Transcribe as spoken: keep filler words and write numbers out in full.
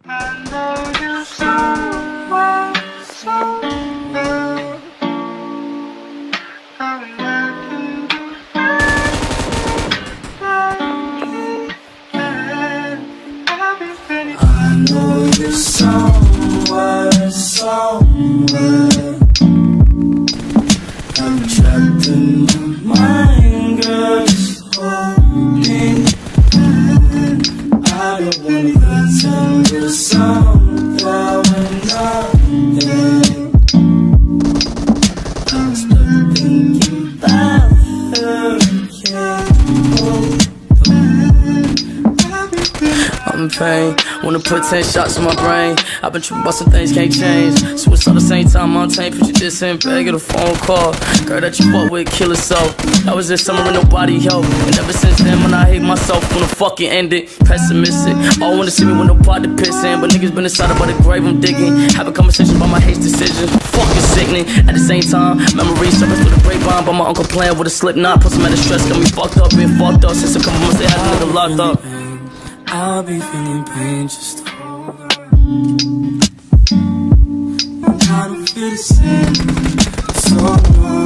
I know you so well, so well. I'm working I know you somewhere, somewhere. I'm trapped in my mind, girl, just holding hand. I don't wanna pretend you're somewhere when I'm there. I'm stuck thinking about her, can't hold I'm in pain, wanna put ten shots in my brain. I've been tripping about some things can't change. Switch on the same time, Montaigne, put you this in bag, get a phone call. Girl that you fuck with, kill herself. That was this summer and nobody helped. And ever since then, when I hate myself, wanna fucking end it. Pessimistic, all wanna see me with no pot to piss in. But niggas been inside about the grave I'm digging. Having conversations about my hate decisions. Fucking sickening. At the same time, memories surface through the grapevine. But my uncle playing with a slip knot. Put some out of stress, got me fucked up, been fucked up. Since a couple months they had a nigga locked up. I'll be feeling pain, just hold on. I don't feel the same, so long.